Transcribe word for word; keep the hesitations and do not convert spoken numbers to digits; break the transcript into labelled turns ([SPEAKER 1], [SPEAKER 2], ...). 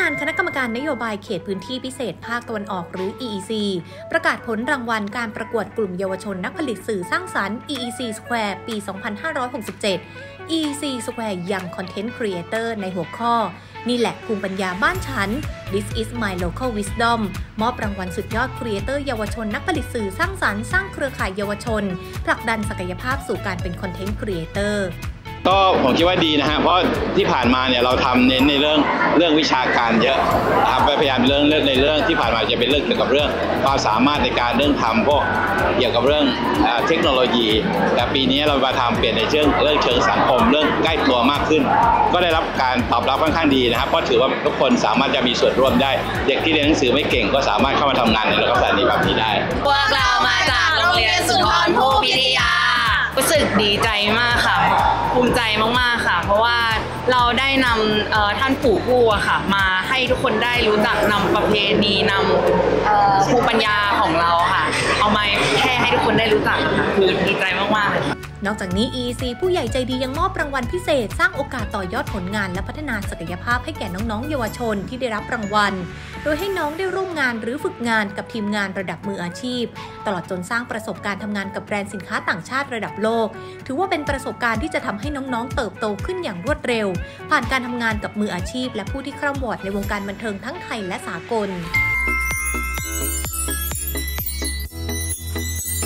[SPEAKER 1] งานคณะกรรมการนโยบายเขตพื้นที่พิเศษภาคตะวันออกหรือ อี อี ซี ประกาศผลรางวัลการประกวดกลุ่มเยาวชนนักผลิตสื่อสร้างสรรค์ อี อี ซี Square ปี สองพันห้าร้อยหกสิบเจ็ด อี อี ซี Square Young Content Creator ในหัวข้อนี่แหละภูมิปัญญาบ้านฉัน This is my local wisdom มอบรางวัลสุดยอดครีเอเตอร์เยาวชนนักผลิตสื่อสร้างสรรค์สร้างเครือข่ายเยาวชนผลักดันศักยภาพสู่การเป็นคอนเทนต์ครีเอเตอร์
[SPEAKER 2] ก็ผมคิดว่าดีนะฮะเพราะที่ผ่านมาเนี่ยเราทำเน้นในเรื่องเรื่องวิชาการเยอะนะครับพยายามเรื่องในเรื่องที่ผ่านมาจะเป็นเรื่องเกี่ยวกับเรื่องความสามารถในการเรื่องทำพวกเกี่ยวกับเรื่องเทคโนโลยีแต่ปีนี้เรามาทำเปลี่ยนในเชิงเรื่องเชิงสังคมเรื่องใกล้ตัวมากขึ้นก็ได้รับการตอบรับค่อนข้างดีนะครับเพราะถือว่าทุกคนสามารถจะมีส่วนร่วมได้เด็กที่เรียนหนังสือไม่เก่งก็สามารถเข้ามาทำงานในลักษณะนี้แบบนี้ได้
[SPEAKER 3] พวกเรามาจากโรงเรียนสุนทรภู่พิทยารู้สึกดีใจมากค่ะภูมิใจมากๆค่ะเพราะว่าเราได้นำท่านปู่ผู้อะค่ะมาให้ทุกคนได้รู้จักนำประเพณีนำภูมิปัญญาของเราค่ะเอามาแค่ให้ทุกคนได้รู้จักค่ะคือดีใจมากๆเลย
[SPEAKER 1] นอกจากนี้ อี อี ซี ผู้ใหญ่ใจดียังมอบรางวัลพิเศษสร้างโอกาสต่อยอดผลงานและพัฒนาศักยภาพให้แก่น้องๆเยาวชนที่ได้รับรางวัลโดยให้น้องได้ร่วมงานหรือฝึกงานกับทีมงานระดับมืออาชีพตลอดจนสร้างประสบการณ์ทำงานกับแบรนด์สินค้าต่างชาติระดับโลกถือว่าเป็นประสบการณ์ที่จะทำให้น้องๆเติบโตขึ้นอย่างรวดเร็วผ่านการทำงานกับมืออาชีพและผู้ที่คร่ำวอดในวงการบันเทิงทั้งไทยและสากล